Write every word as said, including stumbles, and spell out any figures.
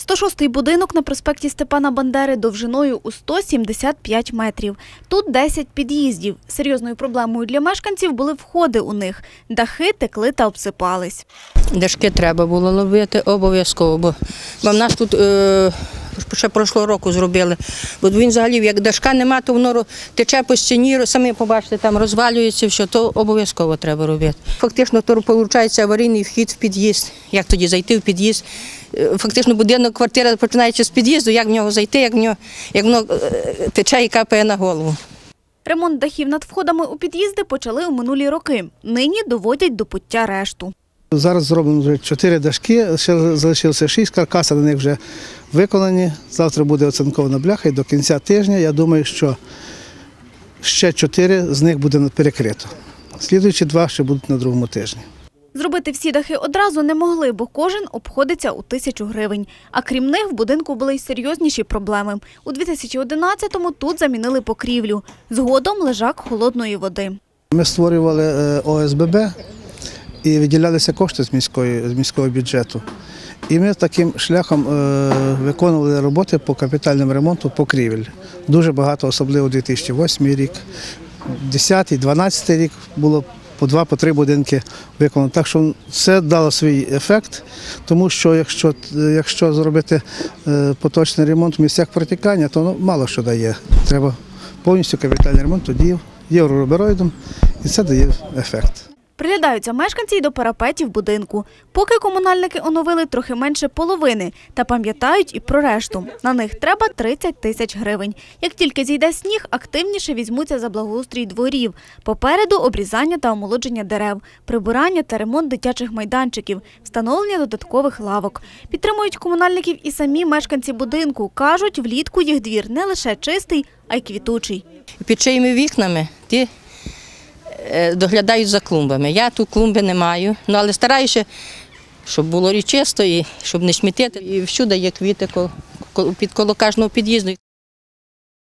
сто шостий будинок на проспекті Степана Бандери довжиною у сто сімдесят п'ять метрів. Тут десять під'їздів. Серйозною проблемою для мешканців були входи у них. Дахи текли та обсипались. Дашки треба було ловити обов'язково, бо, бо в нас тут е, ще прошлого року зробили. Бо він взагалі, як дашка нема, то воно тече по стіні, самі побачите, там розвалюється все, то обов'язково треба робити. Фактично, то виходить аварійний вхід в під'їзд. Як тоді зайти в під'їзд? Фактично будинок, квартира, починаючи з під'їзду, як в нього зайти, як, в нього, як воно тече і капає на голову. Ремонт дахів над входами у під'їзди почали у минулі роки. Нині доводять до пуття решту. Зараз зроблено вже чотири дашки, ще залишилося шість, каркаси на них вже виконані. Завтра буде оцинкована бляха і до кінця тижня, я думаю, що ще чотири з них буде перекрито. Слідуючі два ще будуть на другому тижні. Зробити всі дахи одразу не могли, бо кожен обходиться у тисячу гривень. А крім них, в будинку були й серйозніші проблеми. У дві тисячі одинадцятому тут замінили покрівлю. Згодом лежак холодної води. Ми створювали О С Б Б і виділялися кошти з міської, з міського бюджету. І ми таким шляхом е, виконували роботи по капітальному ремонту покрівель. Дуже багато, особливо дві тисячі восьмий рік, десятий, дванадцятий рік було по два, по три будинки виконано. Так що це дало свій ефект, тому що якщо, якщо зробити е, поточний ремонт в місцях протікання, то ну, мало що дає. Треба повністю капітальний ремонт, тоді євроробероїдом, і це дає ефект. Приглядаються мешканці й до парапетів будинку. Поки комунальники оновили трохи менше половини та пам'ятають і про решту. На них треба тридцять тисяч гривень. Як тільки зійде сніг, активніше візьмуться за благоустрій дворів. Попереду обрізання та омолодження дерев, прибирання та ремонт дитячих майданчиків, встановлення додаткових лавок. Підтримують комунальників і самі мешканці будинку. Кажуть, влітку їх двір не лише чистий, а й квітучий. Під чиїми вікнами ти доглядають за клумбами. Я тут клумби не маю, ну, але стараюся, щоб було і чисто, і щоб не смітити. І всюди є квіти під коло кожного під'їзду.